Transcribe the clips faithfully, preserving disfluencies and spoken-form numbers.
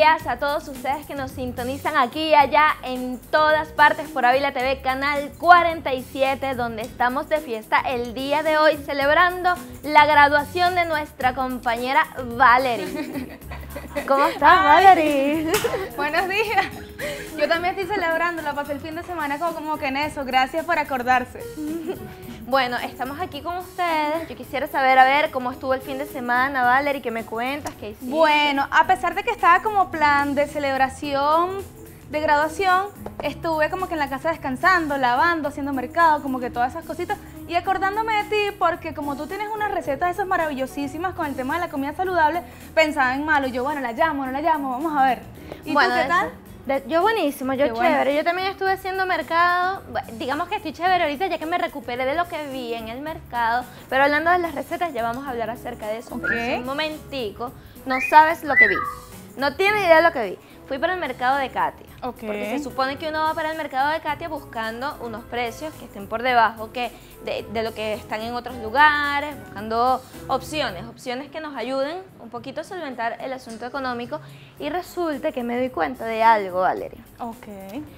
días a todos ustedes que nos sintonizan aquí y allá en todas partes por Ávila T V, canal cuarenta y siete, donde estamos de fiesta el día de hoy celebrando la graduación de nuestra compañera Valerie. ¿Cómo estás, Valerie? Buenos días. Yo también estoy celebrando, la pasé el fin de semana como, como que en eso. Gracias por acordarse. Bueno, estamos aquí con ustedes. Yo quisiera saber, a ver, cómo estuvo el fin de semana, Valerie, ¿qué me cuentas? ¿Qué hiciste? Bueno, a pesar de que estaba como plan de celebración de graduación, estuve como que en la casa descansando, lavando, haciendo mercado, como que todas esas cositas. Y acordándome de ti, porque como tú tienes unas recetas esas maravillosísimas con el tema de la comida saludable, pensaba en malo. Yo, bueno, la llamo, no la llamo, vamos a ver. ¿Y bueno, tú qué tal? De, yo buenísimo, yo Qué chévere. bueno. Yo también estuve haciendo mercado. Digamos que estoy chévere ahorita ya que me recuperé de lo que vi en el mercado. Pero hablando de las recetas, ya vamos a hablar acerca de eso. Ok. Pero en un momentico, no sabes lo que vi. No tienes idea de lo que vi. Fui para el mercado de Katia. Ok. Porque se supone que uno va para el mercado de Katia buscando unos precios que estén por debajo que de, de lo que están en otros lugares, buscando opciones, opciones que nos ayuden un poquito a solventar el asunto económico. Y resulta que me doy cuenta de algo, Valeria. Ok.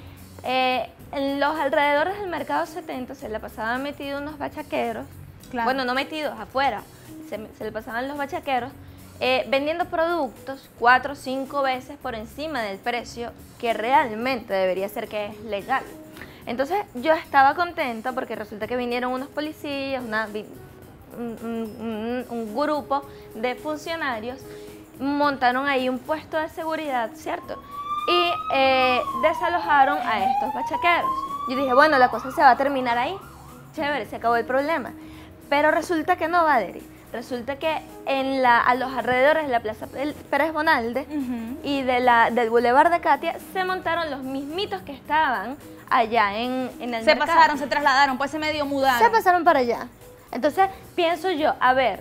Eh, en los alrededores del mercado setenta se le pasaban metidos unos bachaqueros, Claro. bueno, no metidos, afuera, se, se le pasaban los bachaqueros, eh, vendiendo productos cuatro o cinco veces por encima del precio que realmente debería ser que es legal. Entonces yo estaba contenta porque resulta que vinieron unos policías, una, un, un, un grupo de funcionarios, montaron ahí un puesto de seguridad, ¿cierto? Y eh, desalojaron a estos bachaqueros. Yo dije, bueno, la cosa se va a terminar ahí, chévere, se acabó el problema. Pero resulta que no, Valerie. Resulta que en la, a los alrededores de la Plaza Pérez Bonalde Uh-huh. y de la, del Boulevard de Katia se montaron los mismitos que estaban allá en, en el Se mercado. pasaron, se trasladaron, pues se medio mudaron. Se pasaron para allá. Entonces pienso yo, a ver,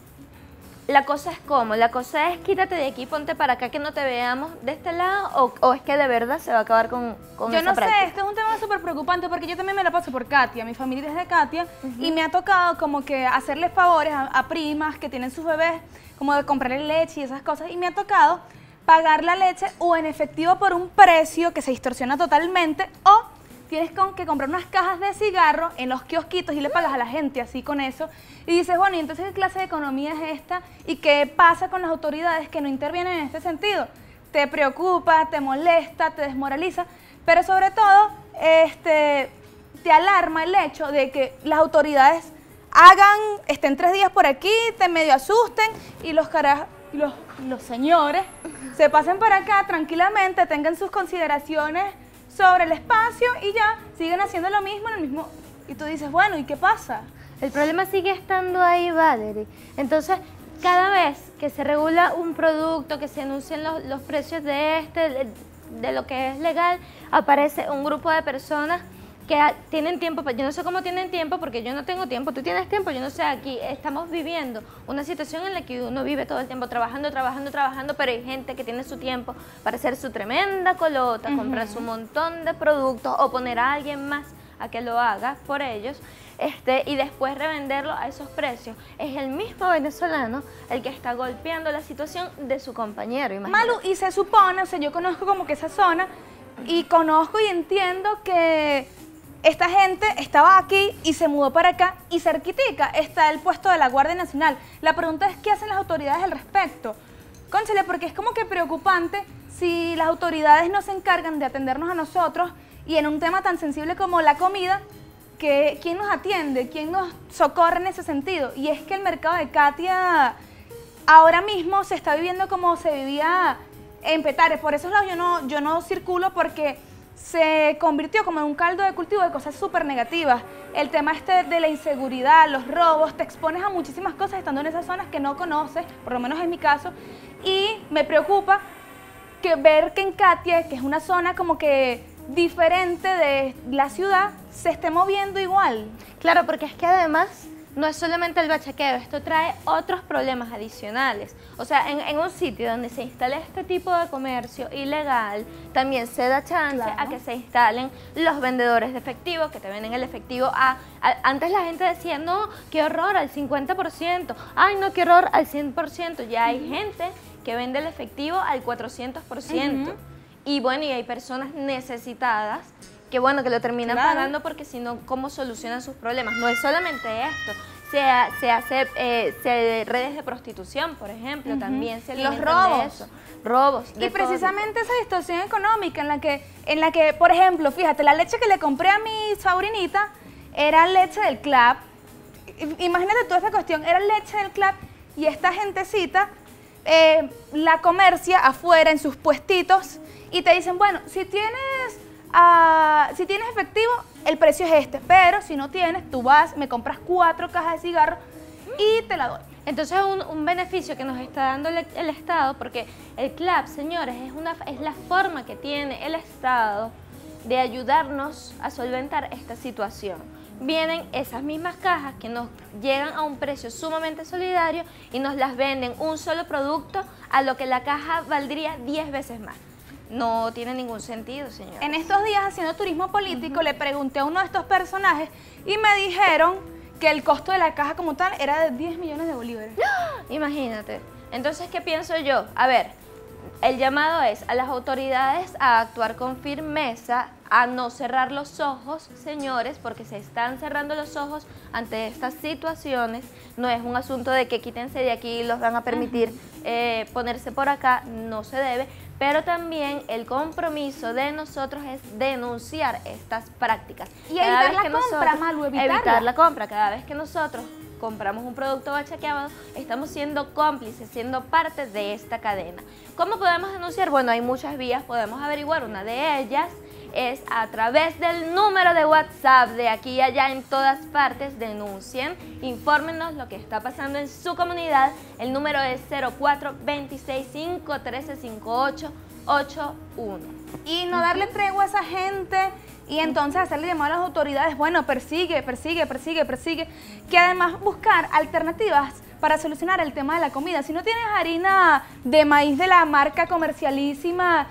la cosa es cómo, la cosa es quítate de aquí, ponte para acá que no te veamos de este lado, o, o es que de verdad se va a acabar con, con Yo esa no práctica. sé, este es un tema súper preocupante porque yo también me la paso por Katia, mi familia es de Katia, y me ha tocado como que hacerle favores a, a primas que tienen sus bebés, como de comprarle leche y esas cosas, y me ha tocado pagar la leche o en efectivo por un precio que se distorsiona totalmente, o tienes con que comprar unas cajas de cigarro en los kiosquitos y le pagas a la gente así con eso. Y dices, bueno, ¿y entonces qué clase de economía es esta? ¿Y qué pasa con las autoridades que no intervienen en este sentido? Te preocupa, te molesta, te desmoraliza, pero sobre todo este, te alarma el hecho de que las autoridades hagan, estén tres días por aquí, te medio asusten y los carajos, los, los señores se pasen para acá tranquilamente, tengan sus consideraciones sobre el espacio y ya siguen haciendo lo mismo en el mismo. Y tú dices, bueno, ¿y qué pasa? El problema sigue estando ahí, Valerie. Entonces, cada vez que se regula un producto, que se anuncian los, los precios de este, de, de lo que es legal, aparece un grupo de personas que a, tienen tiempo. Yo no sé cómo tienen tiempo, porque yo no tengo tiempo. Tú tienes tiempo, yo no sé. Aquí estamos viviendo una situación en la que uno vive todo el tiempo trabajando, trabajando, trabajando, pero hay gente que tiene su tiempo para hacer su tremenda colota, uh-huh. comprar su montón de productos o poner a alguien más a que lo haga por ellos. Este, y después revenderlo a esos precios. Es el mismo venezolano el que está golpeando la situación de su compañero, imagínate. Malu, y se supone, o sea, yo conozco como que esa zona y conozco y entiendo que esta gente estaba aquí y se mudó para acá y cerquitica está el puesto de la Guardia Nacional. La pregunta es, ¿qué hacen las autoridades al respecto? Cónchale, porque es como que preocupante si las autoridades no se encargan de atendernos a nosotros y en un tema tan sensible como la comida, que ¿quién nos atiende? ¿Quién nos socorre en ese sentido? Y es que el mercado de Katia ahora mismo se está viviendo como se vivía en Petare. Por esos lados yo no, yo no circulo porque se convirtió como en un caldo de cultivo de cosas súper negativas. El tema este de la inseguridad, los robos, te expones a muchísimas cosas estando en esas zonas que no conoces, por lo menos en mi caso, y me preocupa que ver que en Katia, que es una zona como que diferente de la ciudad, se esté moviendo igual. Claro, porque es que además no es solamente el bachaqueo, esto trae otros problemas adicionales. O sea, en, en un sitio donde se instale este tipo de comercio ilegal, también se da chance Claro. a que se instalen los vendedores de efectivo, que te venden el efectivo a, a... Antes la gente decía, no, qué horror, al cincuenta por ciento. Ay, no, qué horror, al cien por ciento. Ya hay gente que vende el efectivo al cuatrocientos por ciento. Uh-huh. Y bueno, y hay personas necesitadas que bueno, que lo terminan claro. pagando porque si no, ¿cómo solucionan sus problemas? No es solamente esto. Se, se hace eh, se, redes de prostitución, por ejemplo, uh-huh. también se los robos. De eso. Robos. Y precisamente esa distorsión económica en la que, en la que, por ejemplo, fíjate, la leche que le compré a mi sobrinita era leche del club. Imagínate toda esta cuestión, era leche del club y esta gentecita eh, la comercia afuera en sus puestitos y te dicen, bueno, si tienes, uh, si tienes efectivo, el precio es este, pero si no tienes, tú vas, me compras cuatro cajas de cigarros y te la doy. Entonces es un, un beneficio que nos está dando el, el Estado, porque el club, señores, es, una, es la forma que tiene el Estado de ayudarnos a solventar esta situación. Vienen esas mismas cajas que nos llegan a un precio sumamente solidario y nos las venden un solo producto a lo que la caja valdría diez veces más. No tiene ningún sentido, señor. En estos días, haciendo turismo político, uh-huh. le pregunté a uno de estos personajes y me dijeron que el costo de la caja como tal era de diez millones de bolívares. Imagínate. Entonces, ¿qué pienso yo? A ver, el llamado es a las autoridades a actuar con firmeza, a no cerrar los ojos, señores, porque se están cerrando los ojos ante estas situaciones. No es un asunto de que quítense de aquí y los van a permitir uh-huh. eh, ponerse por acá, no se debe. Pero también el compromiso de nosotros es denunciar estas prácticas. Y evitar la compra, Malu, evitarla. Evitar la compra. Cada vez que nosotros compramos un producto bachaqueado, estamos siendo cómplices, siendo parte de esta cadena. ¿Cómo podemos denunciar? Bueno, hay muchas vías, podemos averiguar. Una de ellas es a través del número de WhatsApp, de aquí y allá, en todas partes. Denuncien, infórmenos lo que está pasando en su comunidad. El número es cero cuatro dos seis cinco uno tres cinco ocho ocho uno. Y no darle tregua a esa gente y entonces hacerle llamar a las autoridades, bueno, persigue, persigue, persigue, persigue, que además buscar alternativas para solucionar el tema de la comida. Si no tienes harina de maíz de la marca comercialísima,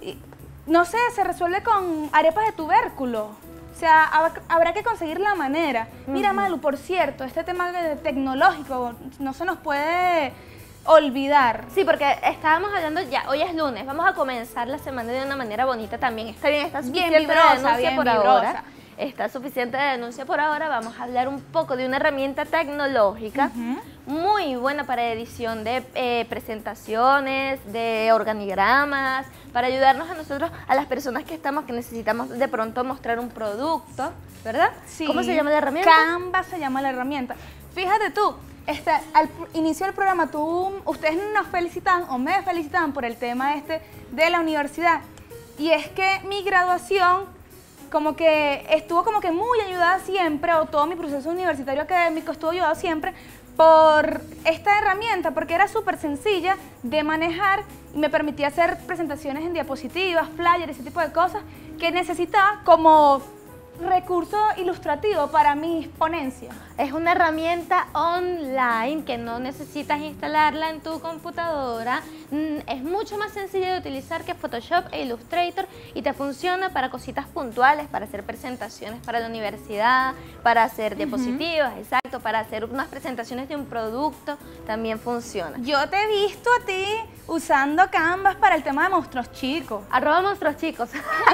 no sé, se resuelve con arepas de tubérculo. O sea, habrá que conseguir la manera. Mira, uh-huh. Malu, por cierto, este tema tecnológico no se nos puede olvidar. Sí, porque estábamos hablando ya, hoy es lunes, vamos a comenzar la semana de una manera bonita también. Está bien, está suficiente bien vibrosa, de denuncia bien por vibrosa. ahora. Está suficiente de denuncia por ahora. Vamos a hablar un poco de una herramienta tecnológica uh-huh. muy buena para edición de eh, presentaciones, de organigramas, para ayudarnos a nosotros, a las personas que estamos, que necesitamos de pronto mostrar un producto, ¿verdad? Sí. ¿Cómo se llama la herramienta? Canva se llama la herramienta. Fíjate tú, este, al inicio del programa, tú, ustedes nos felicitaban o me felicitaban por el tema este de la universidad. Y es que mi graduación como que estuvo como que muy ayudada siempre, o todo mi proceso universitario académico estuvo ayudado siempre por esta herramienta, porque era súper sencilla de manejar y me permitía hacer presentaciones en diapositivas, flyers, ese tipo de cosas que necesitaba como recurso ilustrativo para mis ponencias. Es una herramienta online que no necesitas instalarla en tu computadora. Es mucho más sencilla de utilizar que Photoshop e Illustrator y te funciona para cositas puntuales, para hacer presentaciones para la universidad, para hacer diapositivas, uh-huh. exacto, para hacer unas presentaciones de un producto, también funciona. Yo te he visto a ti usando Canvas para el tema de monstruos chicos. Arroba monstruos chicos.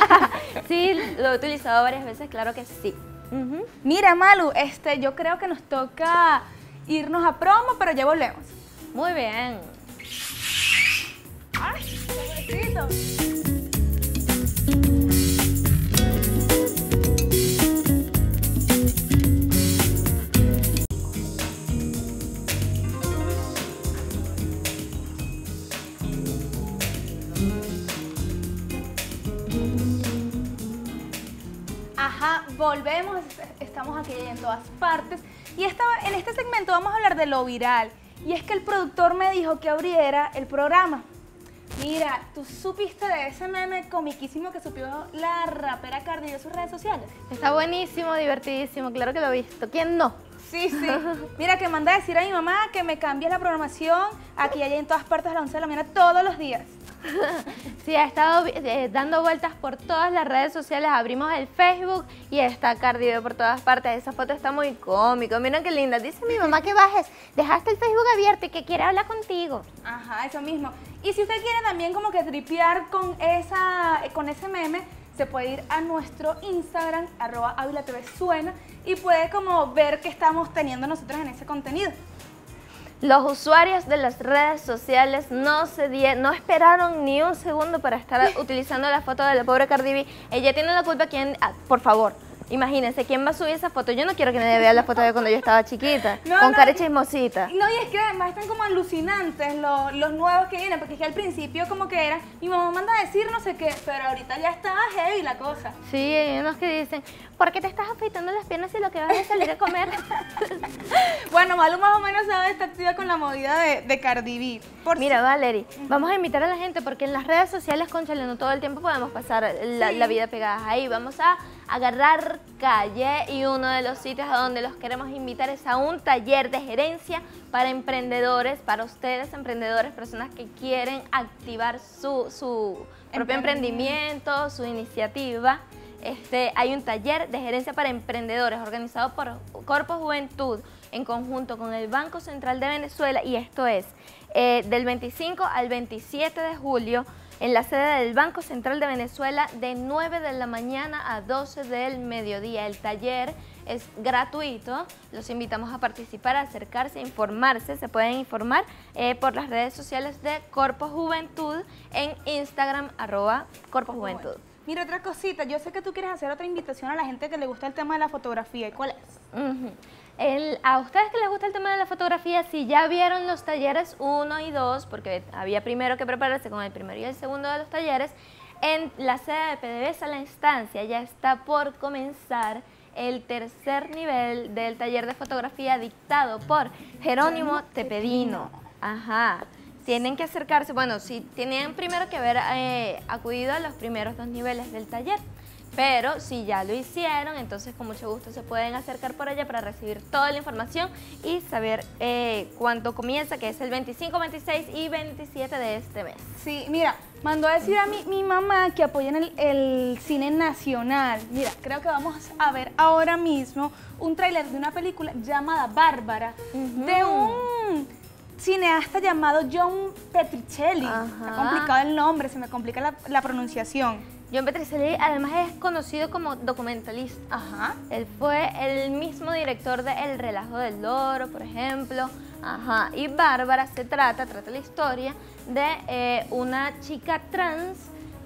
Sí, lo he utilizado varias veces, claro que sí. Uh-huh. Mira, Malu, este, yo creo que nos toca irnos a promo, pero ya volvemos. Muy bien. Ay, qué bonito. Ajá, volvemos, estamos aquí en todas partes y esta, en este segmento vamos a hablar de lo viral. Y es que el productor me dijo que abriera el programa. Mira, ¿tú supiste de ese meme comiquísimo que subió la rapera Cardi en sus redes sociales? Está buenísimo, divertidísimo, claro que lo he visto. ¿Quién no? Sí, sí. Mira, que manda a decir a mi mamá que me cambie la programación aquí y allá en todas partes a las once de la mañana todos los días. Sí, ha estado eh, dando vueltas por todas las redes sociales. Abrimos el Facebook y está Cardi B por todas partes. Esa foto está muy cómica. Miren qué linda. Dice mi mamá que bajes. Dejaste el Facebook abierto y que quiere hablar contigo. Ajá, eso mismo. Y si usted quiere también como que tripear con, esa, con ese meme, se puede ir a nuestro Instagram, arroba Ávila T V Suena, y puede como ver qué estamos teniendo nosotros en ese contenido. Los usuarios de las redes sociales no se die, no esperaron ni un segundo para estar utilizando la foto de la pobre Cardi B. Ella tiene la culpa. ¿Quién? Ah, por favor, imagínense, ¿quién va a subir esa foto? Yo no quiero que nadie vea la foto de cuando yo estaba chiquita, no, con no, cara chismosita. No, y es que además están como alucinantes los, los nuevos que vienen, porque es que al principio como que era, mi mamá manda a decir no sé qué, pero ahorita ya está heavy la cosa. Sí, hay unos que dicen, ¿por qué te estás afeitando las piernas si lo que vas es salir a comer? Bueno, Malu más o menos sabe, está activa con la movida de, de Cardi B. Por Mira, Valerie, vamos a invitar a la gente porque en las redes sociales, cónchale, no todo el tiempo podemos pasar la, Sí. la vida pegadas ahí. Vamos a agarrar calle y uno de los sitios a donde los queremos invitar es a un taller de gerencia para emprendedores, para ustedes emprendedores, personas que quieren activar su, su propio emprendimiento, su iniciativa. Este, hay un taller de gerencia para emprendedores organizado por Corpo Juventud en conjunto con el Banco Central de Venezuela, y esto es eh, del veinticinco al veintisiete de julio en la sede del Banco Central de Venezuela de nueve de la mañana a doce del mediodía. El taller es gratuito, los invitamos a participar, a acercarse, a informarse. Se pueden informar eh, por las redes sociales de Corpo Juventud en Instagram, arroba Corpo Juventud. Mira, otra cosita, yo sé que tú quieres hacer otra invitación a la gente que le gusta el tema de la fotografía. ¿Y cuál es? Uh-huh. el, a ustedes que les gusta el tema de la fotografía, si ya vieron los talleres uno y dos, porque había primero que prepararse con el primero y el segundo de los talleres, en la sede de P D V S A La Instancia ya está por comenzar el tercer nivel del taller de fotografía dictado por Jerónimo Tepedino. Ajá. Tienen que acercarse, bueno, si tienen primero que haber eh, acudido a los primeros dos niveles del taller, pero si ya lo hicieron, entonces con mucho gusto se pueden acercar por allá para recibir toda la información y saber eh, cuándo comienza, que es el veinticinco, veintiséis y veintisiete de este mes. Sí, mira, mandó a decir a mi, mi mamá que apoyan el, el cine nacional. Mira, creo que vamos a ver ahora mismo un tráiler de una película llamada Bárbara, uh-huh. de un cineasta llamado John Petricelli. Ajá. Está complicado el nombre, se me complica la, la pronunciación. John Petricelli además es conocido como documentalista. Ajá. Él fue el mismo director de El Relajo del Loro, por ejemplo. Ajá. Y Bárbara se trata, trata la historia de eh, una chica trans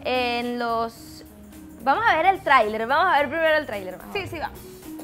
en los... Vamos a ver el tráiler, vamos a ver primero el tráiler. Sí, sí, va.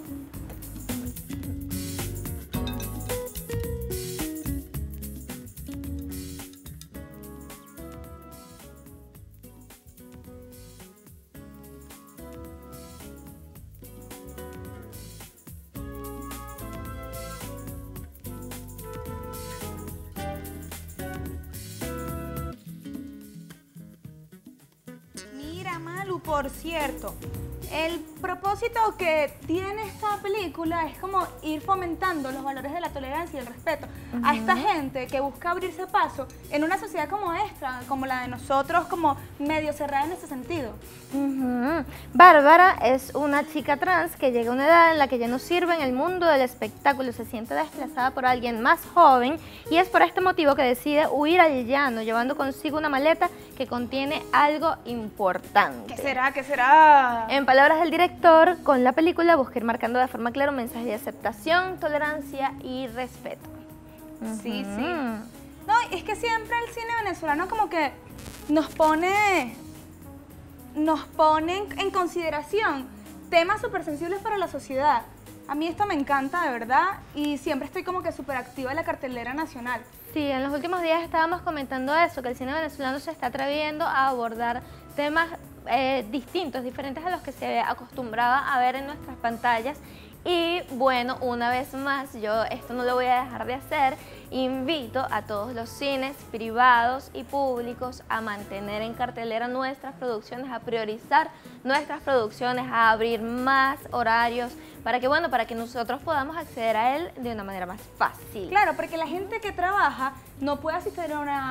Malu, por cierto, el propósito que tiene esta película es como ir fomentando los valores de la tolerancia y el respeto uh-huh. a esta gente que busca abrirse paso en una sociedad como esta, como la de nosotros, como medio cerrada en ese sentido. Uh-huh. Bárbara es una chica trans que llega a una edad en la que ya no sirve en el mundo del espectáculo, se siente desplazada por alguien más joven y es por este motivo que decide huir al llano, llevando consigo una maleta que contiene algo importante. ¿Qué será? ¿Qué será? En palabras del director, con la película busca ir marcando de forma clara un mensaje de aceptación, tolerancia y respeto. Sí, uh-huh. sí. No, es que siempre el cine venezolano como que nos pone, nos pone en, en consideración temas súper sensibles para la sociedad. A mí esto me encanta, de verdad, y siempre estoy como que súper activa en la cartelera nacional. Sí, en los últimos días estábamos comentando eso, que el cine venezolano se está atreviendo a abordar temas eh, distintos, diferentes a los que se acostumbraba a ver en nuestras pantallas. Y bueno, una vez más, yo esto no lo voy a dejar de hacer, invito a todos los cines privados y públicos a mantener en cartelera nuestras producciones, a priorizar nuestras producciones, a abrir más horarios, para que bueno, para que nosotros podamos acceder a él de una manera más fácil. Claro, porque la gente que trabaja no puede asistir a una,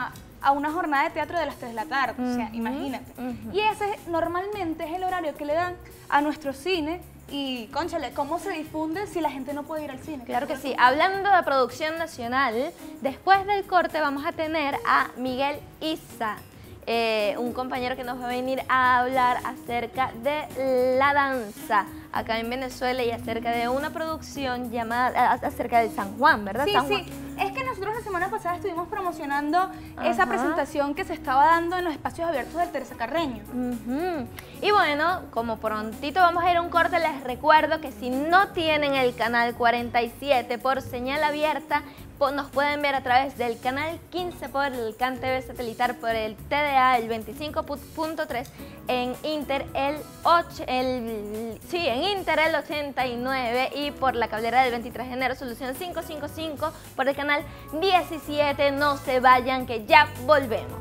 a una jornada de teatro de las tres de la tarde, uh-huh. o sea, imagínate. Uh-huh. Y ese normalmente es el horario que le dan a nuestro cine. Y, cónchale, ¿cómo se difunde si la gente no puede ir al cine? Claro que sí. Hablando de producción nacional, después del corte vamos a tener a Miguel Isa, eh, un compañero que nos va a venir a hablar acerca de la danza acá en Venezuela y acerca de una producción llamada, acerca de San Juan, ¿verdad? Sí, San sí. Juan. Es que nosotros la semana pasada estuvimos promocionando Ajá. esa presentación que se estaba dando en los espacios abiertos del Teresa Carreño. Uh-huh. Y bueno, como prontito vamos a ir a un corte, les recuerdo que si no tienen el canal cuarenta y siete por señal abierta, nos pueden ver a través del canal quince por el CAN T V satelital, por el T D A el veinticinco punto tres, en Inter el, ocho, el, sí, en Inter el ochenta y nueve y por la cablera del veintitrés de enero solución quinientos cincuenta y cinco por el canal diecisiete. No se vayan que ya volvemos.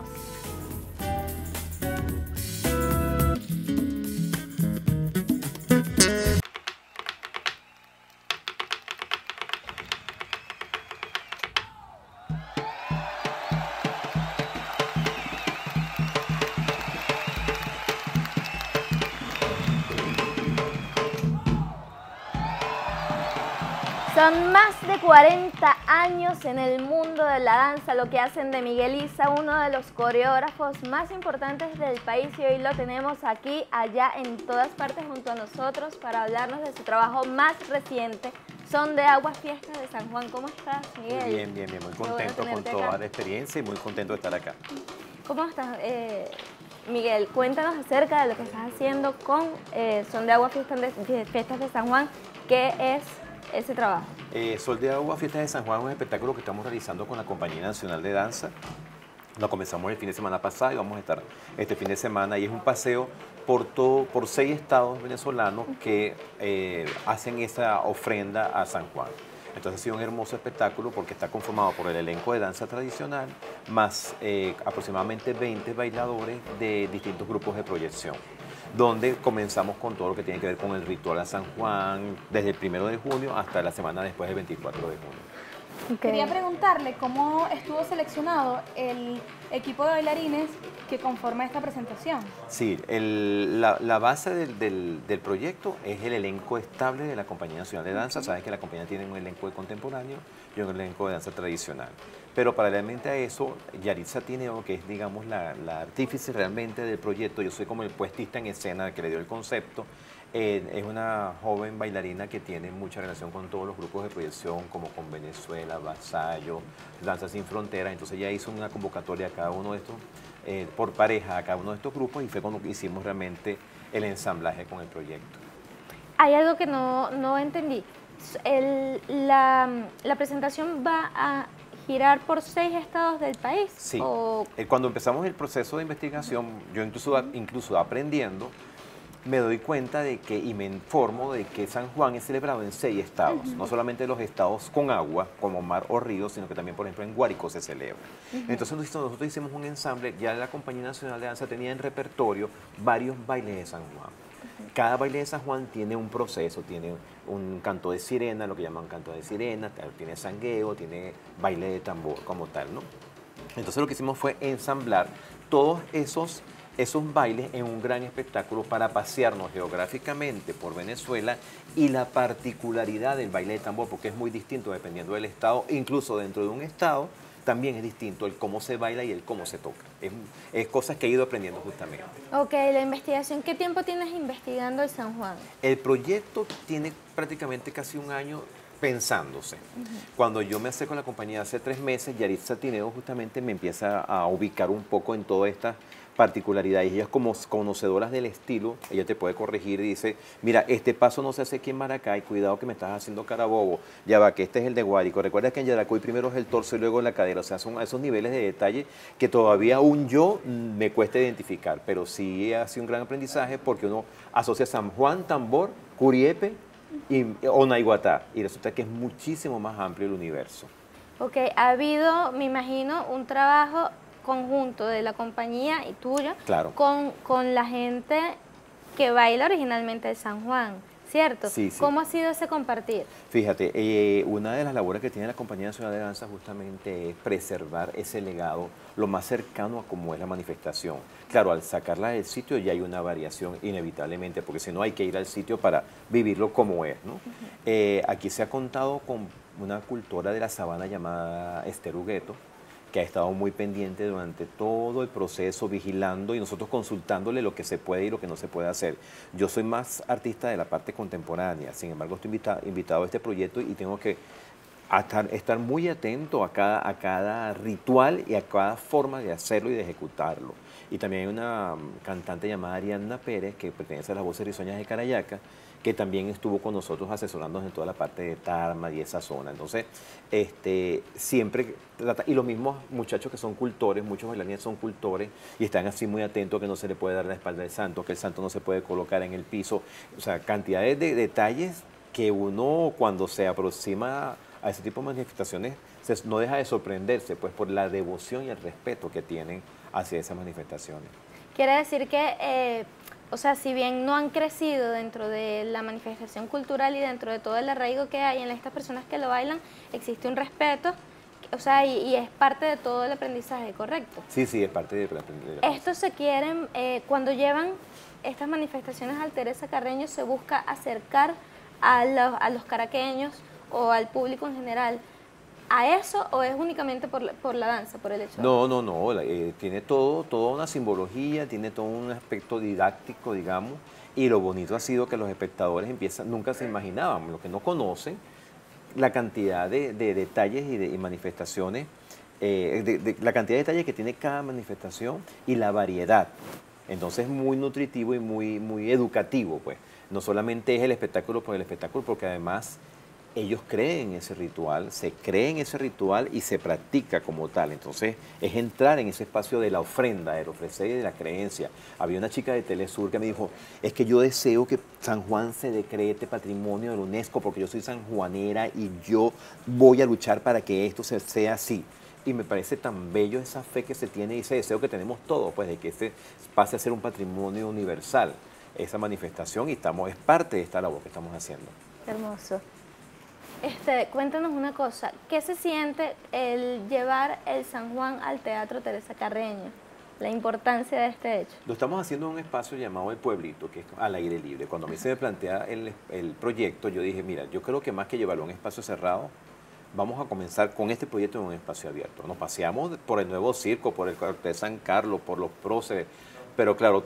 Son más de cuarenta años en el mundo de la danza, lo que hacen de Miguel Isa uno de los coreógrafos más importantes del país, y hoy lo tenemos aquí, allá, en todas partes junto a nosotros para hablarnos de su trabajo más reciente, Son de Agua Fiestas de San Juan. ¿Cómo estás, Miguel? Bien, bien, bien, muy contento bueno con toda acá. la experiencia y muy contento de estar acá. ¿Cómo estás, eh, Miguel? Cuéntanos acerca de lo que estás haciendo con eh, Son de Agua Fiestas de, Fiestas de San Juan. ¿Qué es ese trabajo? Eh, Sol de Agua Fiestas de San Juan es un espectáculo que estamos realizando con la Compañía Nacional de Danza. Lo comenzamos el fin de semana pasado y vamos a estar este fin de semana, y es un paseo por, todo, por seis estados venezolanos que eh, hacen esa ofrenda a San Juan. Entonces ha sido un hermoso espectáculo porque está conformado por el elenco de danza tradicional más eh, aproximadamente veinte bailadores de distintos grupos de proyección, donde comenzamos con todo lo que tiene que ver con el ritual a San Juan, desde el primero de junio hasta la semana después del veinticuatro de junio. Okay. Quería preguntarle cómo estuvo seleccionado el equipo de bailarines que conforma esta presentación. Sí, el, la, la base del, del, del proyecto es el elenco estable de la Compañía Nacional de Danza. Okay. Sabes que la compañía tiene un elenco de contemporáneo y un elenco de danza tradicional. Pero paralelamente a eso, Yaritza Tineo, que es, digamos, la, la artífice realmente del proyecto, yo soy como el puestista en escena que le dio el concepto. Eh, es una joven bailarina que tiene mucha relación con todos los grupos de proyección, como con Venezuela, Vasallo, Danza Sin Fronteras. Entonces ella hizo una convocatoria a cada uno de estos, eh, por pareja, a cada uno de estos grupos, y fue cuando hicimos realmente el ensamblaje con el proyecto. Hay algo que no, no entendí. El, la, la presentación va a girar por seis estados del país. Sí. ¿O? Eh, cuando empezamos el proceso de investigación, yo incluso, incluso aprendiendo, me doy cuenta de que, y me informo de que San Juan es celebrado en seis estados, uh-huh. no solamente los estados con agua, como mar o río, sino que también, por ejemplo, en Guárico se celebra. Uh-huh. Entonces nosotros hicimos un ensamble, ya la Compañía Nacional de Danza tenía en repertorio varios bailes de San Juan. Uh-huh. Cada baile de San Juan tiene un proceso, tiene un canto de sirena, lo que llaman canto de sirena, tiene sangueo, tiene baile de tambor como tal, ¿no? Entonces lo que hicimos fue ensamblar todos esos esos bailes en un gran espectáculo para pasearnos geográficamente por Venezuela, y la particularidad del baile de tambor, porque es muy distinto dependiendo del estado, incluso dentro de un estado también es distinto el cómo se baila y el cómo se toca. Es, es cosas que he ido aprendiendo justamente. Ok, la investigación, ¿qué tiempo tienes investigando el San Juan? El proyecto tiene prácticamente casi un año pensándose. Uh-huh. Cuando yo me acerco a la compañía hace tres meses, Yaritza Tineo justamente me empieza a ubicar un poco en toda esta particularidad, y ellas, como conocedoras del estilo, ella te puede corregir y dice: mira, este paso no se hace aquí en Maracay, cuidado que me estás haciendo cara bobo, ya va, que este es el de Guárico, recuerda que en Yaracuy primero es el torso y luego la cadera. O sea, son esos niveles de detalle que todavía aún yo me cuesta identificar, pero sí ha sido un gran aprendizaje, porque uno asocia San Juan, tambor, Curiepe y Onaiguatá, y resulta que es muchísimo más amplio el universo. Ok, ha habido, me imagino, un trabajo conjunto de la compañía y tuya, claro, con, con la gente que baila originalmente de San Juan. ¿cierto? Sí, sí. ¿Cómo ha sido ese compartir? Fíjate, eh, una de las labores que tiene la Compañía Nacional de Danza justamente es preservar ese legado lo más cercano a cómo es la manifestación. Claro, al sacarla del sitio ya hay una variación inevitablemente, porque si no hay que ir al sitio para vivirlo como es, ¿no? Uh-huh. eh, aquí se ha contado con una cultora de la sabana llamada Esther Hugueto, que ha estado muy pendiente durante todo el proceso, vigilando y nosotros consultándole lo que se puede y lo que no se puede hacer. Yo soy más artista de la parte contemporánea, sin embargo estoy invita invitado a este proyecto y tengo que estar, estar muy atento a cada, a cada ritual y a cada forma de hacerlo y de ejecutarlo. Y también hay una cantante llamada Ariadna Pérez, que pertenece a las Voces Risueñas de Carayaca, que también estuvo con nosotros asesorándonos en toda la parte de Tarma y esa zona. Entonces, este, siempre, y los mismos muchachos que son cultores, muchos bailarines son cultores y están así muy atentos que no se le puede dar la espalda al santo, que el santo no se puede colocar en el piso. O sea, cantidades de detalles que uno cuando se aproxima a ese tipo de manifestaciones se, no deja de sorprenderse, pues por la devoción y el respeto que tienen hacia esas manifestaciones. Quiere decir que... Eh... O sea, si bien no han crecido dentro de la manifestación cultural y dentro de todo el arraigo que hay en estas personas que lo bailan, existe un respeto, o sea, y, y es parte de todo el aprendizaje, ¿correcto? Sí, sí, es parte del aprendizaje. Estos se quieren, eh, cuando llevan estas manifestaciones al Teresa Carreño, se busca acercar a los, a los caraqueños o al público en general a eso, o es únicamente por la, por la danza, por el hecho? No, no, no, eh, tiene todo, toda una simbología, tiene todo un aspecto didáctico, digamos, y lo bonito ha sido que los espectadores empiezan, nunca se imaginaban, los que no conocen, la cantidad de, de detalles y de y manifestaciones, eh, de, de, la cantidad de detalles que tiene cada manifestación y la variedad. Entonces es muy nutritivo y muy, muy educativo, pues. No solamente es el espectáculo por el espectáculo, porque además ellos creen en ese ritual, se cree en ese ritual y se practica como tal. Entonces es entrar en ese espacio de la ofrenda, del ofrecer y de la creencia. Había una chica de Telesur que me dijo, es que yo deseo que San Juan se decrete patrimonio de la UNESCO porque yo soy sanjuanera y yo voy a luchar para que esto se, sea así. Y me parece tan bello esa fe que se tiene y ese deseo que tenemos todos, pues de que este pase a ser un patrimonio universal, esa manifestación, y estamos, es parte de esta labor que estamos haciendo. Hermoso. Este, cuéntanos una cosa, ¿qué se siente el llevar el San Juan al Teatro Teresa Carreño? La importancia de este hecho. Lo estamos haciendo en un espacio llamado El Pueblito, que es al aire libre. Cuando a mí se me plantea el, el proyecto, yo dije, mira, yo creo que más que llevarlo a un espacio cerrado, vamos a comenzar con este proyecto en un espacio abierto. Nos paseamos por el nuevo circo, por el Corte de San Carlos, por los próceres, pero claro,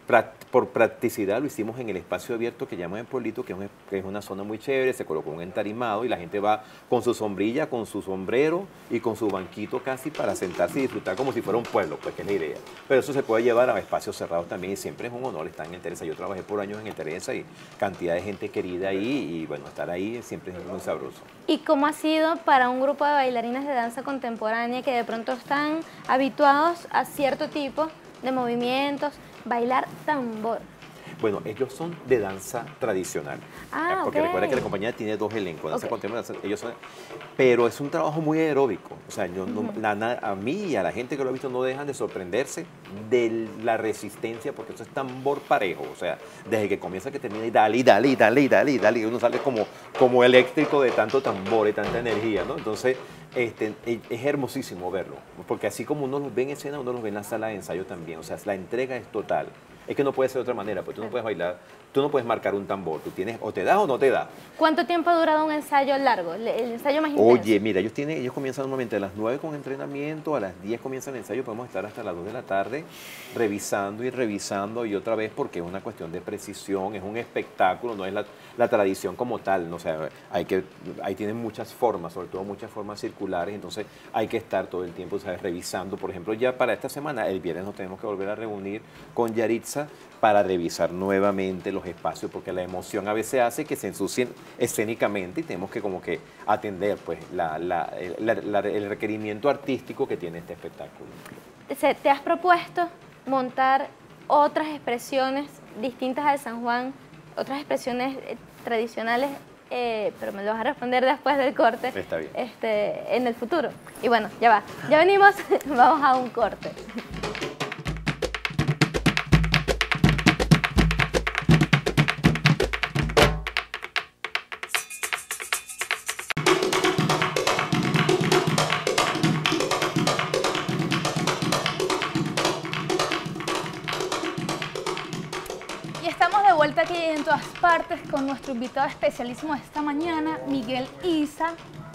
por practicidad lo hicimos en el espacio abierto que llaman El Pueblito, que es, un, que es una zona muy chévere, se colocó un entarimado y la gente va con su sombrilla, con su sombrero y con su banquito casi para sentarse y disfrutar como si fuera un pueblo, pues que es la idea. Pero eso se puede llevar a espacios cerrados también y siempre es un honor estar en el Teresa. Yo trabajé por años en el Teresa y cantidad de gente querida ahí y bueno, estar ahí siempre es muy sabroso. ¿Y cómo ha sido para un grupo de bailarines de danza contemporánea que de pronto están habituados a cierto tipo de movimientos, bailar tambor? Bueno, ellos son de danza tradicional. Ah, porque okay. Recuerda que la compañía tiene dos elencos, danza Okay. contemporánea, ellos son, pero es un trabajo muy aeróbico. O sea, yo, Uh-huh. no, la, a mí y a la gente que lo ha visto no dejan de sorprenderse de la resistencia, porque eso es tambor parejo. O sea, desde que comienza que termina y dale, y dale, y dale, y dale, y dale, y uno sale como, como eléctrico de tanto tambor y tanta energía, ¿no? Entonces, Este, es hermosísimo verlo, porque así como uno los ve en escena, uno los ve en la sala de ensayo también, o sea, la entrega es total. Es que no puede ser de otra manera, porque tú no puedes bailar, tú no puedes marcar un tambor, tú tienes, o te das o no te das. ¿Cuánto tiempo ha durado un ensayo largo, el ensayo más intenso? Oye, mira, ellos, tienen, ellos comienzan normalmente a las nueve con entrenamiento, a las diez comienzan el ensayo, podemos estar hasta las dos de la tarde revisando y revisando y otra vez porque es una cuestión de precisión, es un espectáculo, no es la, la tradición como tal, ¿no? O sea, hay que, ahí tienen muchas formas, sobre todo muchas formas circulares, entonces hay que estar todo el tiempo, ¿sabes? Revisando. Por ejemplo, ya para esta semana, el viernes nos tenemos que volver a reunir con Yaritza para revisar nuevamente los espacios, porque la emoción a veces hace que se ensucien escénicamente y tenemos que como que atender pues la, la, la, la, el requerimiento artístico que tiene este espectáculo. ¿Te has propuesto montar otras expresiones distintas al San Juan, otras expresiones eh, tradicionales, eh, pero me lo vas a responder después del corte? Está bien. Este, en el futuro. Y bueno, ya va, ya venimos, vamos a un corte. Y estamos de vuelta aquí en todas partes con nuestro invitado especialísimo de esta mañana, Miguel Isa.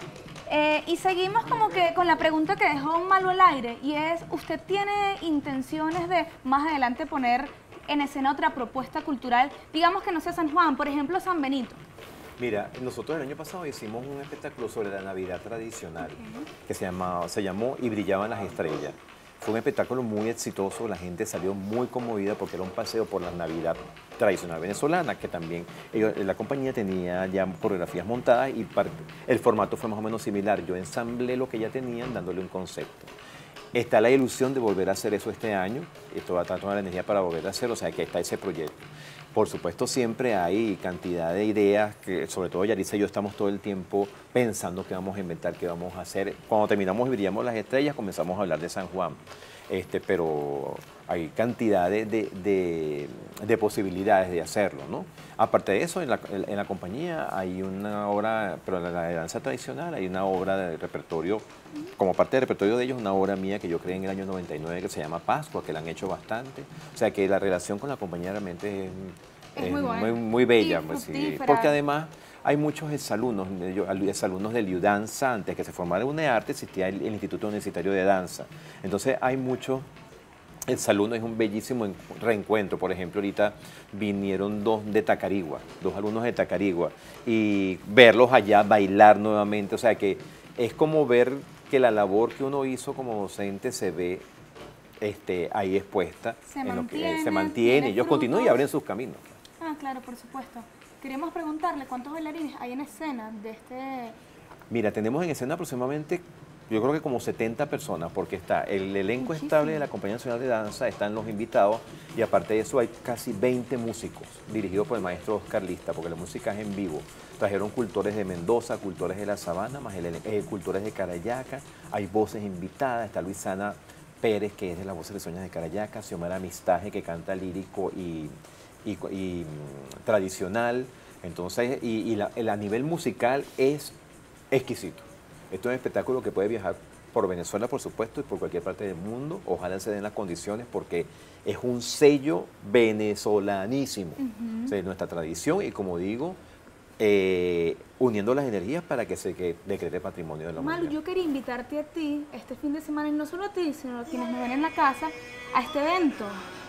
Eh, y seguimos como que con la pregunta que dejó Malu al aire, y es, ¿usted tiene intenciones de más adelante poner en escena otra propuesta cultural, digamos que no sea San Juan, por ejemplo San Benito? Mira, nosotros el año pasado hicimos un espectáculo sobre la Navidad tradicional, que se, llamaba, se llamó Y brillaban las estrellas. Fue un espectáculo muy exitoso, la gente salió muy conmovida porque era un paseo por la Navidad tradicional venezolana, que también ellos, la compañía tenía ya coreografías montadas y parte, el formato fue más o menos similar. Yo ensamblé lo que ya tenían dándole un concepto. Está la ilusión de volver a hacer eso este año, esto va a tratar la energía para volver a hacerlo, o sea que está ese proyecto. Por supuesto, siempre hay cantidad de ideas, que sobre todo Yaritza y yo estamos todo el tiempo pensando qué vamos a inventar, qué vamos a hacer. Cuando terminamos y brillamos las estrellas, comenzamos a hablar de San Juan. Este, pero hay cantidad de, de, de, de posibilidades de hacerlo, ¿no? Aparte de eso, en la, en la compañía hay una obra, pero en la de danza tradicional hay una obra de repertorio, como parte del repertorio de ellos, una obra mía que yo creé en el año noventa y nueve que se llama Pascua, que la han hecho bastante. O sea que la relación con la compañía realmente es, es, es muy, bueno. muy, muy bella, y pues, sí, porque además hay muchos exalumnos, exalumnos del IUDanza. Antes que se formara UNEARTE existía el, el Instituto Universitario de Danza. Entonces hay muchos exalumnos, es un bellísimo reencuentro. Por ejemplo, ahorita vinieron dos de Tacarigua, dos alumnos de Tacarigua, y verlos allá bailar nuevamente, o sea que es como ver que la labor que uno hizo como docente se ve este, ahí expuesta, se en mantiene, lo que se mantiene, ellos continúan y abren sus caminos. Ah, claro, por supuesto. Queremos preguntarle cuántos bailarines hay en escena de este... Mira, tenemos en escena aproximadamente, yo creo que como setenta personas, porque está el elenco Muchísimo. estable de la Compañía Nacional de Danza, están los invitados, y aparte de eso hay casi veinte músicos, dirigidos por el maestro Oscar Lista, porque la música es en vivo. Trajeron cultores de Mendoza, cultores de La Sabana, más el, eh, cultores de Carayaca, hay voces invitadas, está Luisana Pérez, que es de las voces risueñas de Carayaca, Xiomara Mistaje, que canta lírico y... Y, y mm, tradicional, entonces, y, y la, el, a nivel musical es exquisito. Esto es un espectáculo que puede viajar por Venezuela, por supuesto, y por cualquier parte del mundo. Ojalá se den las condiciones porque es un sello venezolanísimo. Uh-huh. O sea, nuestra tradición y, como digo, eh, uniendo las energías para que se que decrete patrimonio de la humanidad. Malu, yo quería invitarte a ti este fin de semana, y no solo a ti, sino a quienes me ven en la casa, a este evento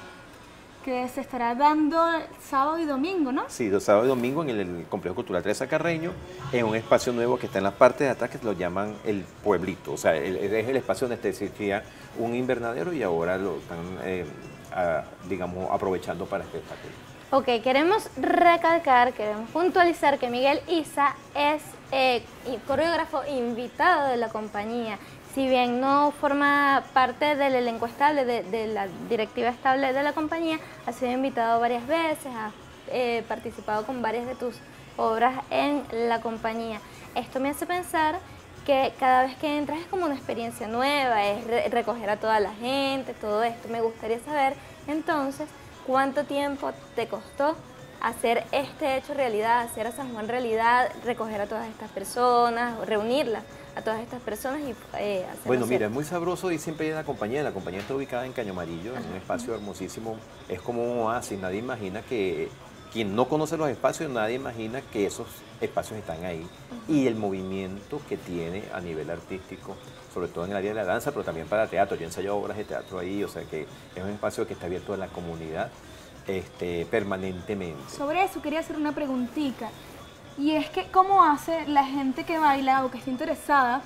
que se estará dando sábado y domingo, ¿no? Sí, sábado y domingo en el, el Complejo Cultural Teresa Carreño, en un espacio nuevo que está en la parte de atrás, que lo llaman el Pueblito. O sea, el, es el espacio donde existía un invernadero y ahora lo están, eh, a, digamos, aprovechando para espectáculos. Ok, queremos recalcar, queremos puntualizar que Miguel Isa es eh, coreógrafo invitado de la compañía. Si bien no forma parte del elenco estable, de, de la directiva estable de la compañía, ha sido invitado varias veces, ha eh, participado con varias de tus obras en la compañía. Esto me hace pensar que cada vez que entras es como una experiencia nueva, es re recoger a toda la gente, todo esto. Me gustaría saber, entonces, cuánto tiempo te costó hacer este hecho realidad, hacer a San Juan realidad, recoger a todas estas personas, reunirlas a todas estas personas y eh, hacer... Bueno, mira, es muy sabroso y siempre hay en la compañía. La compañía está ubicada en Caño Amarillo, en un espacio hermosísimo. Es como un oasis. Nadie imagina que... Quien no conoce los espacios, nadie imagina que esos espacios están ahí. Uh-huh. Y el movimiento que tiene a nivel artístico, sobre todo en el área de la danza, pero también para teatro. Yo he ensayado obras de teatro ahí, o sea que es un espacio que está abierto a la comunidad este, permanentemente. Sobre eso quería hacer una preguntita. Y es que, ¿cómo hace la gente que baila o que está interesada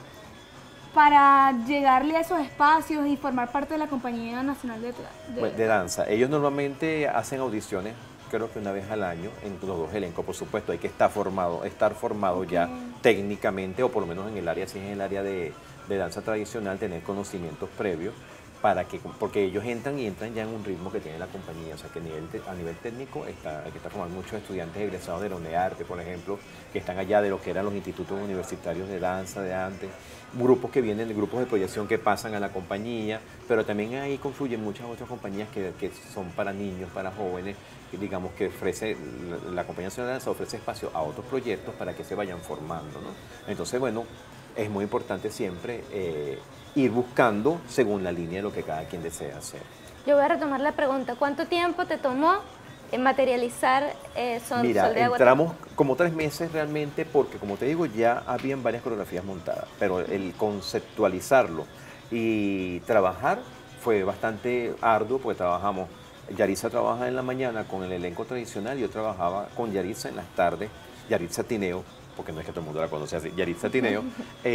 para llegarle a esos espacios y formar parte de la Compañía Nacional de, de... Pues de danza? Ellos normalmente hacen audiciones, creo que una vez al año, en los dos elencos. Por supuesto, hay que estar formado, estar formado okay. ya técnicamente, o por lo menos en el área, si es en el área de, de danza tradicional, tener conocimientos previos, para que, porque ellos entran y entran ya en un ritmo que tiene la compañía, o sea que a nivel, a nivel técnico está, hay que estar formando muchos estudiantes egresados de la UNEARTE, por ejemplo, que están allá de lo que eran los institutos universitarios de danza de antes, grupos que vienen de grupos de proyección que pasan a la compañía, pero también ahí confluyen muchas otras compañías que, que son para niños, para jóvenes, que digamos que ofrece, la, la Compañía Nacional de Danza ofrece espacio a otros proyectos para que se vayan formando, ¿no? Entonces, bueno, es muy importante siempre eh, ir buscando según la línea de lo que cada quien desea hacer. Yo voy a retomar la pregunta, ¿cuánto tiempo te tomó eh, materializar eh, Sol, Mira, Sol de Agua? entramos como tres meses realmente porque, como te digo, ya habían varias coreografías montadas, pero el conceptualizarlo y trabajar fue bastante arduo porque trabajamos, Yaritza trabaja en la mañana con el elenco tradicional y yo trabajaba con Yaritza en las tardes, Yaritza Tineo, porque no es que todo el mundo la conoce así, Yaritza Tineo,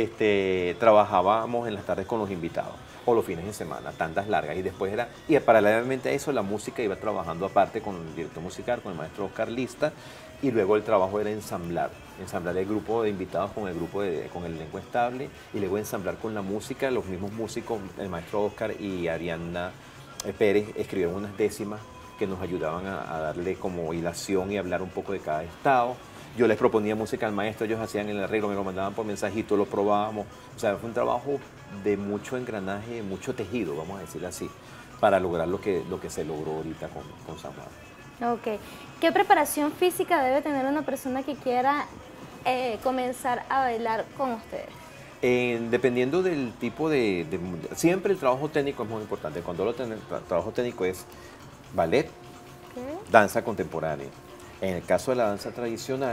este, trabajábamos en las tardes con los invitados, o los fines de semana, tandas largas, y después era, y paralelamente a eso la música iba trabajando aparte con el director musical, con el maestro Oscar Lista, y luego el trabajo era ensamblar, ensamblar el grupo de invitados con el grupo de, con el elenco estable, y luego ensamblar con la música, los mismos músicos, el maestro Oscar y Ariana Pérez escribieron unas décimas que nos ayudaban a, a darle como hilación y hablar un poco de cada estado. Yo les proponía música al maestro, ellos hacían el arreglo, me lo mandaban por mensajito, lo probábamos. O sea, fue un trabajo de mucho engranaje, mucho tejido, vamos a decir así, para lograr lo que, lo que se logró ahorita con, con San Juan. Ok. ¿Qué preparación física debe tener una persona que quiera eh, comenzar a bailar con ustedes? Eh, dependiendo del tipo de, de... Siempre el trabajo técnico es muy importante. Cuando lo ten, el trabajo técnico es ballet, ¿Qué? danza contemporánea. En el caso de la danza tradicional,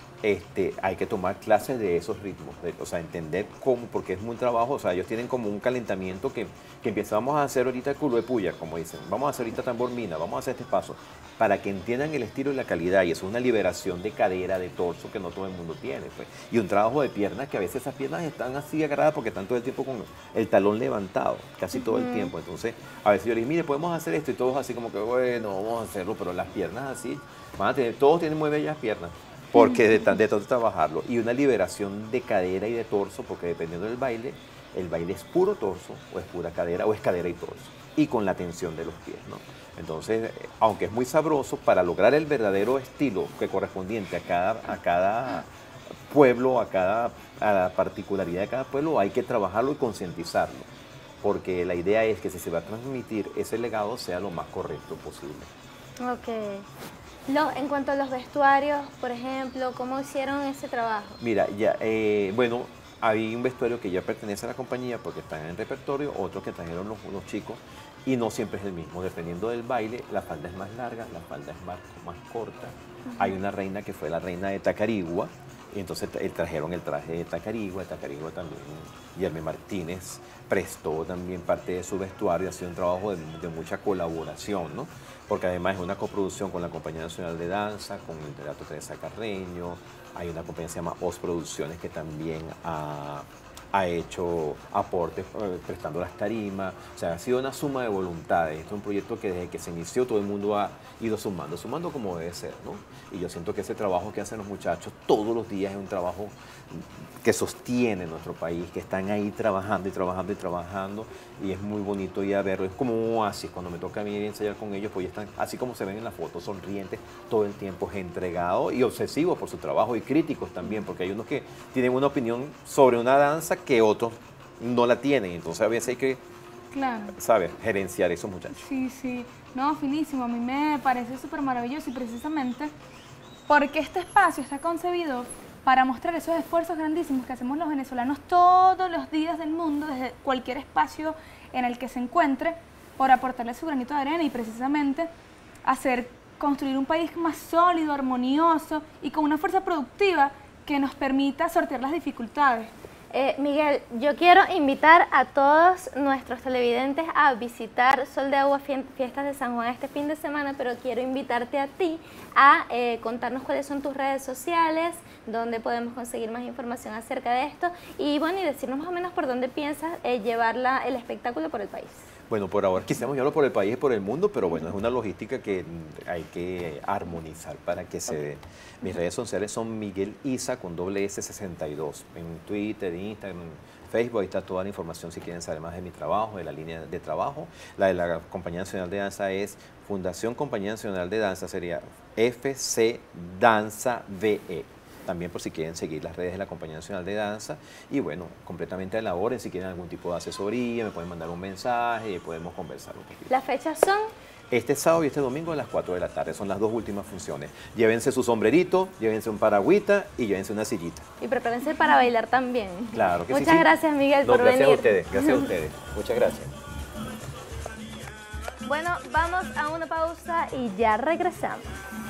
este, hay que tomar clases de esos ritmos, de, o sea, entender cómo, porque es muy trabajo, o sea, ellos tienen como un calentamiento que, que empezamos a hacer ahorita culo de puya, como dicen, vamos a hacer ahorita tambor mina, vamos a hacer este paso, para que entiendan el estilo y la calidad, y eso es una liberación de cadera, de torso, que no todo el mundo tiene, pues. Y un trabajo de piernas, que a veces esas piernas están así agarradas porque están todo el tiempo con el talón levantado, casi todo el tiempo, entonces, a veces yo les digo, mire, podemos hacer esto, y todos así como que, bueno, vamos a hacerlo, pero las piernas así, van a tener, todos tienen muy bellas piernas, porque de, de tanto trabajarlo, y una liberación de cadera y de torso, porque dependiendo del baile, el baile es puro torso, o es pura cadera, o es cadera y torso, y con la tensión de los pies, ¿no? Entonces, aunque es muy sabroso, para lograr el verdadero estilo que correspondiente a cada, a cada pueblo, a cada a la particularidad de cada pueblo, hay que trabajarlo y concientizarlo, porque la idea es que si se va a transmitir ese legado sea lo más correcto posible. Ok. Lo, en cuanto a los vestuarios, por ejemplo, ¿cómo hicieron ese trabajo? Mira, ya, eh, bueno, hay un vestuario que ya pertenece a la compañía porque están en el repertorio, otros que trajeron los, los chicos, y no siempre es el mismo. Dependiendo del baile, la falda es más larga, la falda es más, más corta. Uh-huh. Hay una reina que fue la reina de Tacarigua, y entonces tra trajeron el traje de Tacarigua, de Tacarigua también. Yerme Martínez prestó también parte de su vestuario, ha sido un trabajo de, de mucha colaboración, ¿no? Porque además es una coproducción con la Compañía Nacional de Danza, con el Teatro Teresa Carreño, hay una compañía que se llama Os Producciones que también ha, ha hecho aportes eh, prestando las tarimas, o sea, ha sido una suma de voluntades. Este es un proyecto que desde que se inició todo el mundo ha ido sumando, sumando como debe ser, ¿no? Y yo siento que ese trabajo que hacen los muchachos todos los días es un trabajo que sostiene nuestro país, que están ahí trabajando y trabajando y trabajando, y es muy bonito ir a verlo, es como un oasis. Cuando me toca a mí ir a ensayar con ellos, pues ya están, así como se ven en la foto, sonrientes todo el tiempo, entregados y obsesivos por su trabajo, y críticos también, porque hay unos que tienen una opinión sobre una danza que otros no la tienen, entonces a veces hay que, claro, ¿sabes?, gerenciar a esos muchachos. Sí, sí, no, finísimo, a mí me parece súper maravilloso, y precisamente porque este espacio está concebido para mostrar esos esfuerzos grandísimos que hacemos los venezolanos todos los días del mundo, desde cualquier espacio en el que se encuentre, por aportarle su granito de arena y precisamente hacer, construir un país más sólido, armonioso y con una fuerza productiva que nos permita sortear las dificultades. Eh, Miguel, yo quiero invitar a todos nuestros televidentes a visitar Sol de Agua Fiestas de San Juan este fin de semana, pero quiero invitarte a ti a eh, contarnos cuáles son tus redes sociales, dónde podemos conseguir más información acerca de esto, y bueno, y decirnos más o menos por dónde piensas eh, llevar la, el espectáculo por el país. Bueno, por ahora quisiéramos llevarlo por el país y por el mundo, pero bueno, es una logística que hay que armonizar para que se dé. Mis redes sociales son Miguel Isa con doble S sesenta y dos. En Twitter, Instagram, Facebook, ahí está toda la información si quieren saber más de mi trabajo, de la línea de trabajo. La de la Compañía Nacional de Danza es Fundación Compañía Nacional de Danza, sería F C Danza V E. También por si quieren seguir las redes de la Compañía Nacional de Danza, y bueno, completamente a la orden, si quieren algún tipo de asesoría, me pueden mandar un mensaje y podemos conversar un poquito. ¿Las fechas son? Este sábado y este domingo a las cuatro de la tarde, son las dos últimas funciones. Llévense su sombrerito, llévense un paragüita y llévense una sillita. Y prepárense para bailar también. Claro que sí. Muchas sí. gracias, Miguel, No, por gracias venir. Gracias a ustedes, gracias a ustedes. Muchas gracias. Bueno, vamos a una pausa y ya regresamos.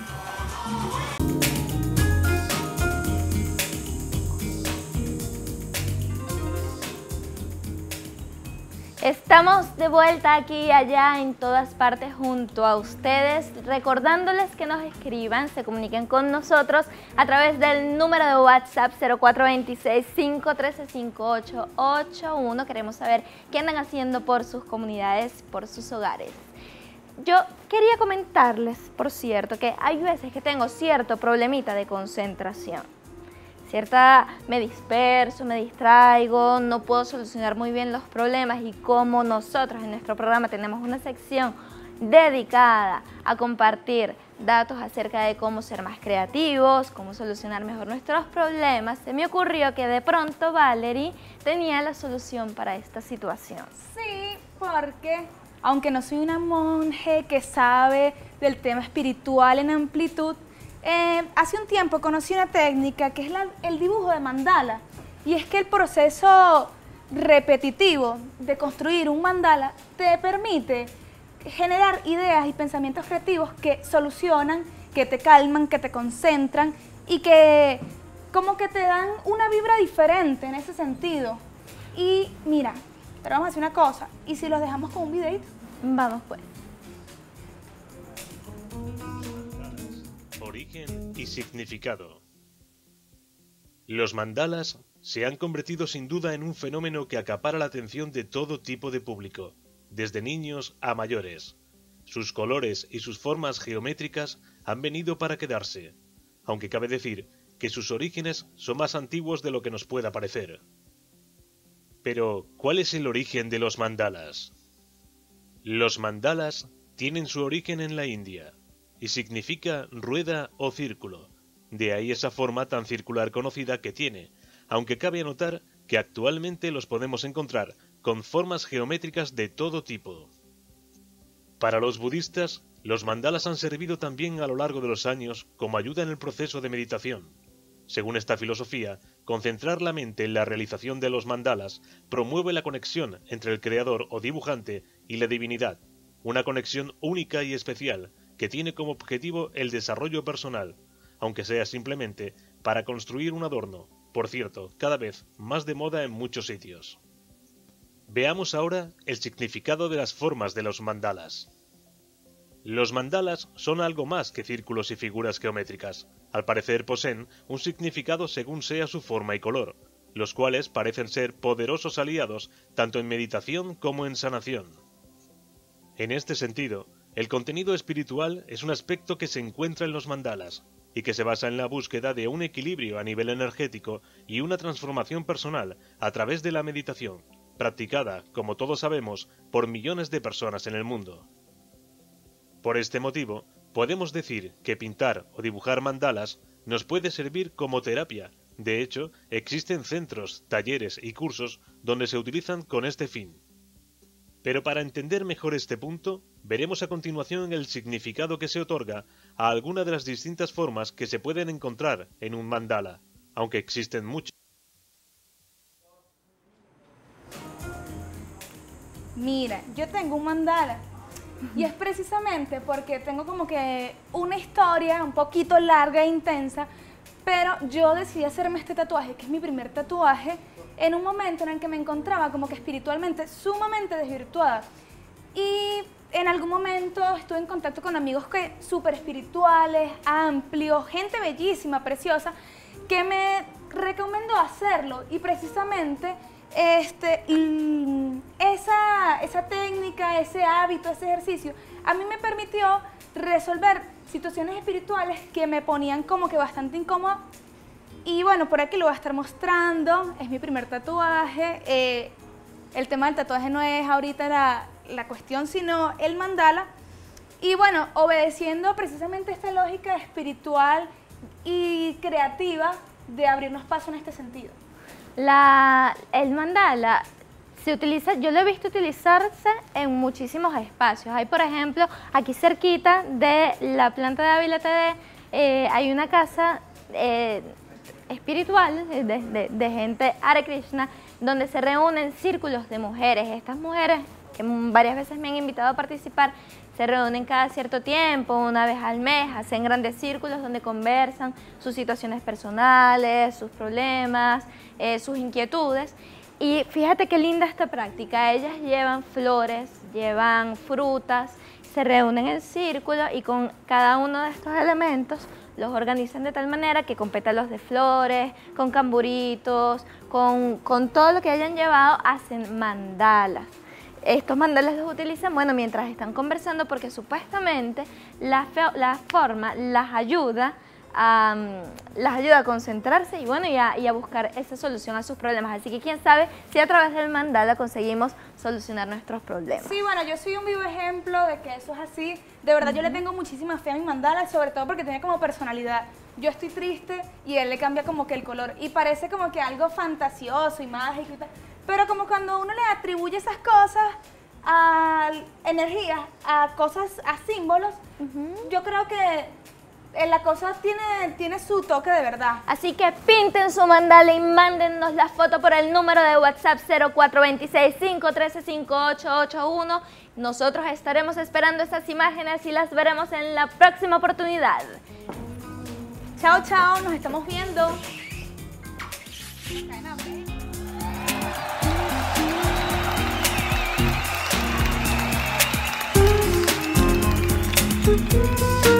Estamos de vuelta aquí y allá, en todas partes junto a ustedes, recordándoles que nos escriban, se comuniquen con nosotros a través del número de WhatsApp cero cuatro dos seis, cinco uno tres, cinco ocho ocho uno. Queremos saber qué andan haciendo por sus comunidades, por sus hogares. Yo quería comentarles, por cierto, que hay veces que tengo cierto problemita de concentración. Cierta, me disperso, me distraigo, no puedo solucionar muy bien los problemas, y como nosotros en nuestro programa tenemos una sección dedicada a compartir datos acerca de cómo ser más creativos, cómo solucionar mejor nuestros problemas, se me ocurrió que de pronto Valerie tenía la solución para esta situación. Sí, porque aunque no soy una monje que sabe del tema espiritual en amplitud, Eh, hace un tiempo conocí una técnica que es la, el dibujo de mandala, y es que el proceso repetitivo de construir un mandala te permite generar ideas y pensamientos creativos que solucionan, que te calman, que te concentran y que como que te dan una vibra diferente en ese sentido. Y mira, pero vamos a hacer una cosa, ¿y si los dejamos con un videito? Vamos pues. Origen y significado. Los mandalas se han convertido sin duda en un fenómeno que acapara la atención de todo tipo de público, desde niños a mayores. Sus colores y sus formas geométricas han venido para quedarse, aunque cabe decir que sus orígenes son más antiguos de lo que nos pueda parecer. Pero, ¿cuál es el origen de los mandalas? Los mandalas tienen su origen en la India y significa rueda o círculo, de ahí esa forma tan circular conocida que tiene, aunque cabe anotar que actualmente los podemos encontrar con formas geométricas de todo tipo. Para los budistas, los mandalas han servido también a lo largo de los años como ayuda en el proceso de meditación. Según esta filosofía, concentrar la mente en la realización de los mandalas promueve la conexión entre el creador o dibujante y la divinidad, una conexión única y especial que tiene como objetivo el desarrollo personal, aunque sea simplemente para construir un adorno, por cierto, cada vez más de moda en muchos sitios. Veamos ahora el significado de las formas de los mandalas. Los mandalas son algo más que círculos y figuras geométricas. Al parecer poseen un significado según sea su forma y color, los cuales parecen ser poderosos aliados tanto en meditación como en sanación. En este sentido, el contenido espiritual es un aspecto que se encuentra en los mandalas y que se basa en la búsqueda de un equilibrio a nivel energético y una transformación personal a través de la meditación, practicada, como todos sabemos, por millones de personas en el mundo. Por este motivo, podemos decir que pintar o dibujar mandalas nos puede servir como terapia. De hecho, existen centros, talleres y cursos donde se utilizan con este fin. Pero para entender mejor este punto, veremos a continuación el significado que se otorga a alguna de las distintas formas que se pueden encontrar en un mandala, aunque existen muchas. Mira, yo tengo un mandala y es precisamente porque tengo como que una historia un poquito larga e intensa, pero yo decidí hacerme este tatuaje, que es mi primer tatuaje, en un momento en el que me encontraba como que espiritualmente sumamente desvirtuada. Y en algún momento estuve en contacto con amigos que súper espirituales, amplios, gente bellísima, preciosa, que me recomendó hacerlo. Y precisamente este, esa, esa técnica, ese hábito, ese ejercicio, a mí me permitió resolver situaciones espirituales que me ponían como que bastante incómoda. Y bueno, por aquí lo voy a estar mostrando, es mi primer tatuaje. Eh, el tema del tatuaje no es ahorita la, la cuestión, sino el mandala. Y bueno, obedeciendo precisamente esta lógica espiritual y creativa de abrirnos paso en este sentido. La, el mandala se utiliza, yo lo he visto utilizarse en muchísimos espacios. Hay, por ejemplo, aquí cerquita de la planta de Ávila T D, eh, hay una casa eh, espiritual de, de, de gente Hare Krishna, donde se reúnen círculos de mujeres. Estas mujeres que varias veces me han invitado a participar, se reúnen cada cierto tiempo, una vez al mes, hacen grandes círculos donde conversan sus situaciones personales, sus problemas, eh, sus inquietudes. Y fíjate qué linda esta práctica, ellas llevan flores, llevan frutas, se reúnen en círculo y con cada uno de estos elementos los organizan de tal manera que con pétalos de flores, con camburitos, con, con todo lo que hayan llevado, hacen mandalas. Estos mandalas los utilizan, bueno, mientras están conversando porque supuestamente la, la forma las ayuda a, um, las ayuda a concentrarse y bueno, y a, y a buscar esa solución a sus problemas. Así que quién sabe si a través del mandala conseguimos solucionar nuestros problemas. Sí, bueno, yo soy un vivo ejemplo de que eso es así. De verdad, uh-huh. yo le tengo muchísima fe a mi mandala, sobre todo porque tiene como personalidad. Yo estoy triste y él le cambia como que el color y parece como que algo fantasioso y mágico y tal. Pero como cuando uno le atribuye esas cosas a energías, a cosas, a símbolos, uh-huh. yo creo que la cosa tiene, tiene su toque de verdad. Así que pinten su mandala y mándennos la foto por el número de WhatsApp cero cuatro dos seis, cinco uno tres, cinco ocho ocho uno. Nosotros estaremos esperando esas imágenes y las veremos en la próxima oportunidad. Chao, chao, nos estamos viendo. Thank you.